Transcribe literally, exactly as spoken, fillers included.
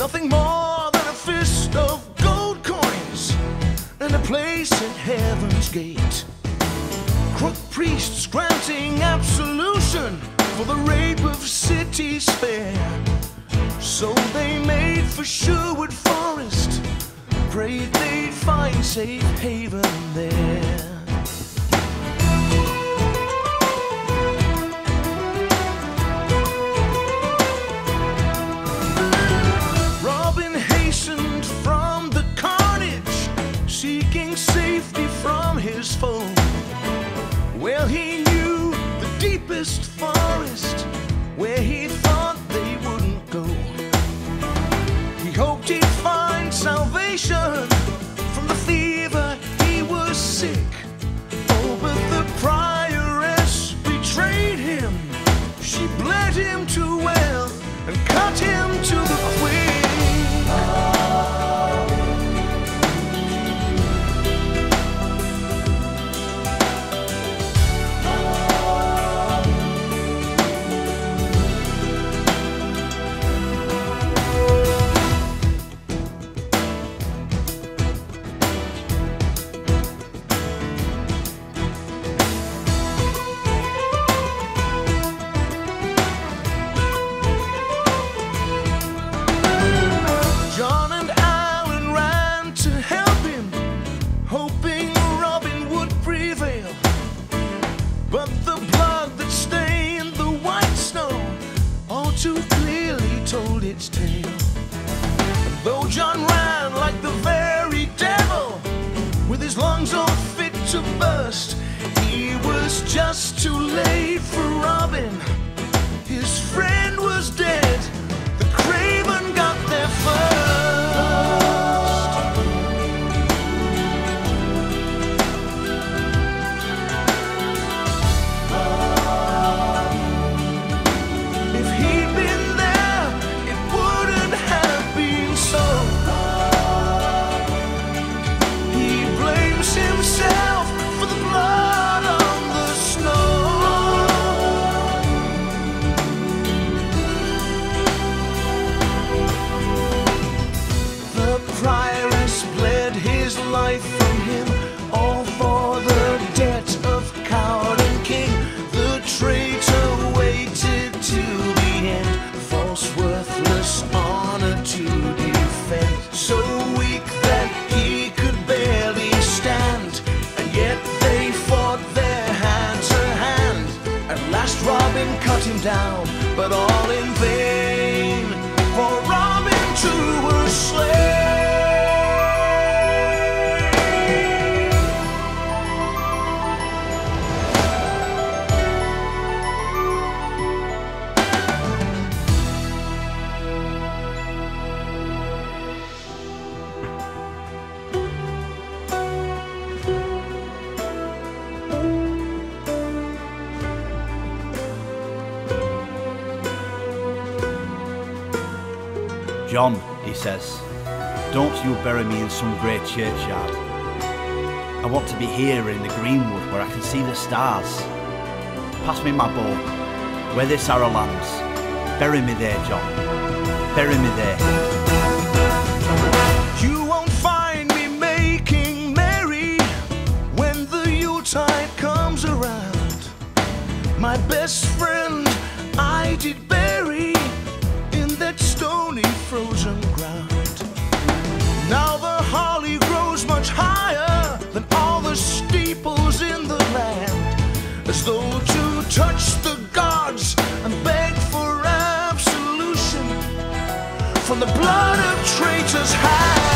nothing more than a fist of gold coins and a place at heaven's gate. Crook priests granting absolution for the rape of cities fair. So they made for Sherwood Forest, prayed they'd find safe haven there. Robin hastened from the carnage, seeking safety from his foe. Well, he knew the deepest forest where he thought they wouldn't go. He hoped he'd find salvation from the fever, he was sick. Oh, but the prioress betrayed him. She bled him too well and cut him to the quick. But the blood that stained the white snow all too clearly told its tale. And though John ran like the very devil, with his lungs all fit to burst, he was just too late for Robin. His friend was dead, the craven got there first. Life from him, all for the debt of coward and king. The traitor waited to the end, false worthless honor to defend. So weak that he could barely stand, and yet they fought their hand to hand. At last Robin cut him down, but all in vain, for Robin too was slain. John, he says, don't you bury me in some great churchyard. I want to be here in the greenwood where I can see the stars. Pass me my bow, where this arrow lands. Bury me there, John. Bury me there. You won't find me making merry when the Yuletide comes around. My best friend I did bury in that stony frozen ground. Now the holly grows much higher than all the steeples in the land, as though to touch the gods and beg for absolution from the blood of traitors' hands.